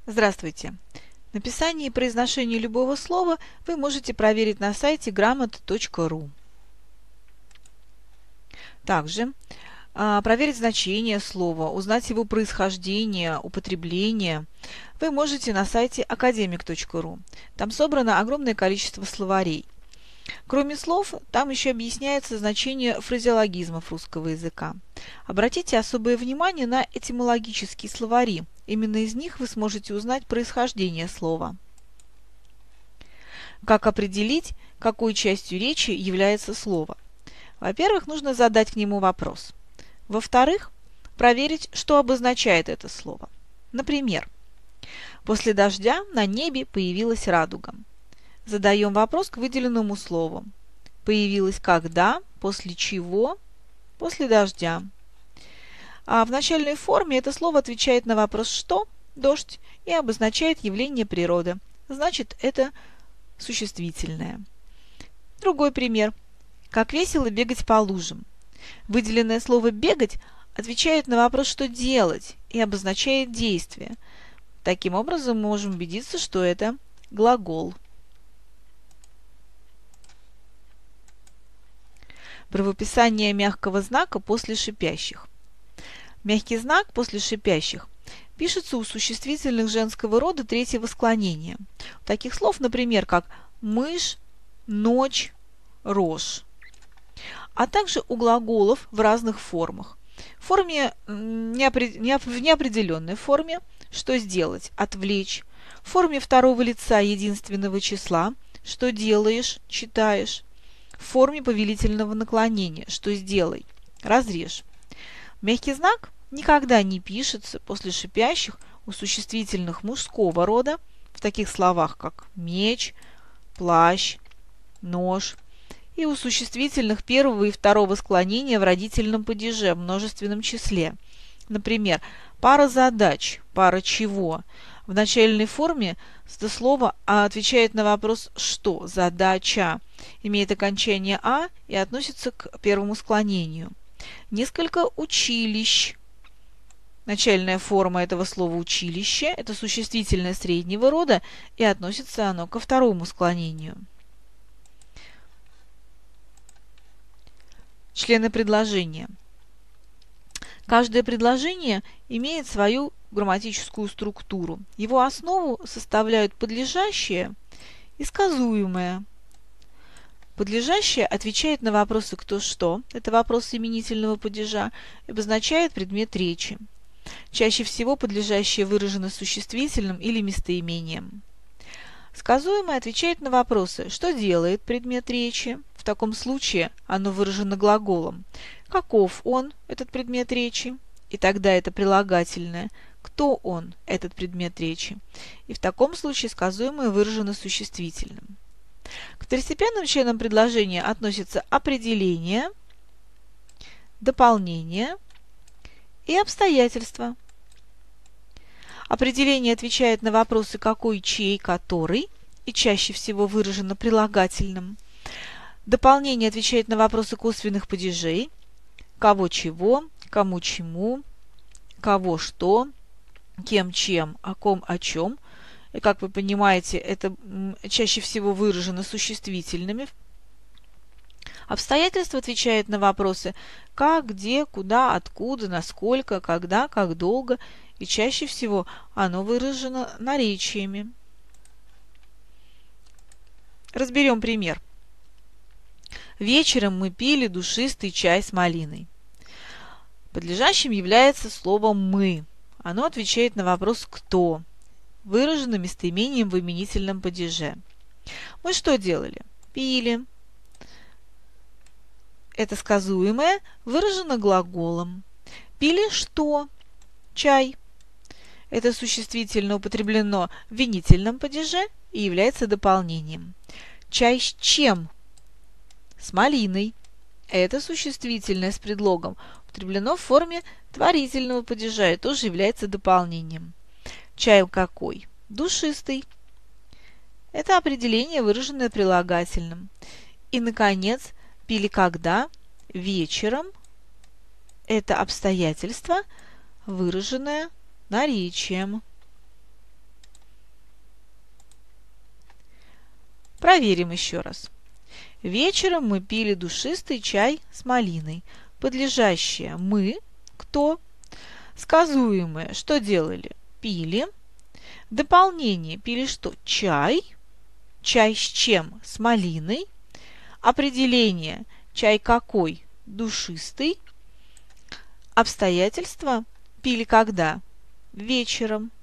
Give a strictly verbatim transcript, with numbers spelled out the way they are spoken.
Здравствуйте! Написание и произношение любого слова вы можете проверить на сайте грамота точка ру. Также а, проверить значение слова, узнать его происхождение, употребление вы можете на сайте академик точка ру. Там собрано огромное количество словарей. Кроме слов, там еще объясняется значение фразеологизмов русского языка. Обратите особое внимание на этимологические словари. Именно из них вы сможете узнать происхождение слова. Как определить, какой частью речи является слово? Во-первых, нужно задать к нему вопрос. Во-вторых, проверить, что обозначает это слово. Например, после дождя на небе появилась радуга. Задаем вопрос к выделенному слову. Появилась когда, после чего, после дождя. А в начальной форме это слово отвечает на вопрос «что?», «дождь» и обозначает явление природы. Значит, это существительное. Другой пример. Как весело бегать по лужам. Выделенное слово «бегать» отвечает на вопрос «что делать» и обозначает действие. Таким образом, мы можем убедиться, что это глагол. Правописание мягкого знака после шипящих. Мягкий знак после шипящих пишется у существительных женского рода третьего склонения. У таких слов, например, как мышь, ночь, рожь. А также у глаголов в разных формах. В форме неопред... в неопределенной форме что сделать, отвлечь. В форме второго лица единственного числа что делаешь, читаешь. В форме повелительного наклонения что сделай, разрежь. Мягкий знак никогда не пишется после шипящих у существительных мужского рода в таких словах, как меч, плащ, нож, и у существительных первого и второго склонения в родительном падеже в множественном числе. Например, пара задач, пара чего. В начальной форме это слово отвечает на вопрос «что?», задача, имеет окончание «а» и относится к первому склонению. Несколько училищ. Начальная форма этого слова «училище» – это существительное среднего рода, и относится оно ко второму склонению. Члены предложения. Каждое предложение имеет свою грамматическую структуру. Его основу составляют подлежащее и сказуемое. Подлежащее отвечает на вопросы «кто что», это вопрос именительного падежа, и обозначает предмет речи. Чаще всего подлежащее выражено существительным или местоимением. Сказуемое отвечает на вопросы «что делает предмет речи?», в таком случае оно выражено глаголом, «каков он, этот предмет речи?», и тогда это прилагательное, «кто он, этот предмет речи?», и в таком случае сказуемое выражено существительным. К второстепенным членам предложения относятся определение, дополнение и обстоятельства. Определение отвечает на вопросы «какой», «чей», «который» и чаще всего выражено прилагательным. Дополнение отвечает на вопросы косвенных падежей «кого чего», «кому чему», «кого что», «кем чем», «о ком о чем». И, как вы понимаете, это чаще всего выражено существительными. Обстоятельства отвечают на вопросы как, где, куда, откуда, насколько, когда, как долго, и чаще всего оно выражено наречиями. Разберем пример. Вечером мы пили душистый чай с малиной. Подлежащим является слово «мы». Оно отвечает на вопрос «кто», выражено местоимением в именительном падеже. Мы что делали? Пили. Это сказуемое выражено глаголом. Пили что? Чай. Это существительное употреблено в винительном падеже и является дополнением. Чай с чем? С малиной. Это существительное с предлогом употреблено в форме творительного падежа и тоже является дополнением. Чай какой? Душистый. Это определение, выраженное прилагательным. И, наконец, пили когда? Вечером. Это обстоятельство, выраженное наречием. Проверим еще раз. Вечером мы пили душистый чай с малиной. Подлежащее мы кто? Сказуемое что делали? Пили. Дополнение пили что? Чай. Чай с чем? С малиной. Определение чай какой? Душистый. Обстоятельства пили когда? Вечером.